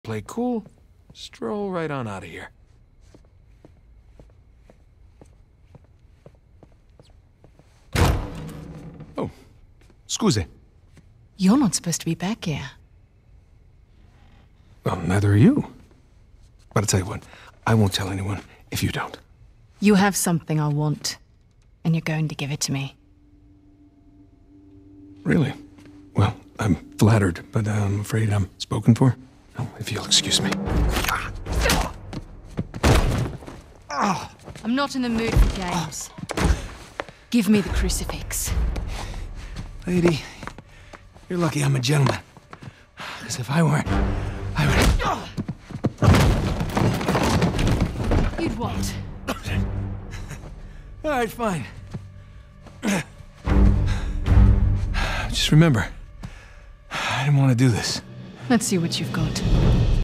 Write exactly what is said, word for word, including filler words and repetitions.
play cool, stroll right on out of here. Oh, scusi. You're not supposed to be back here. Well, neither are you. But I'll tell you what, I won't tell anyone if you don't. You have something I want, and you're going to give it to me. Really? Well, I'm flattered, but I'm afraid I'm spoken for. Oh, if you'll excuse me. I'm not in the mood for games. Give me the crucifix. Lady, you're lucky I'm a gentleman. Because if I weren't, I would... You'd what? All right, fine. Just remember, I didn't want to do this. Let's see what you've got.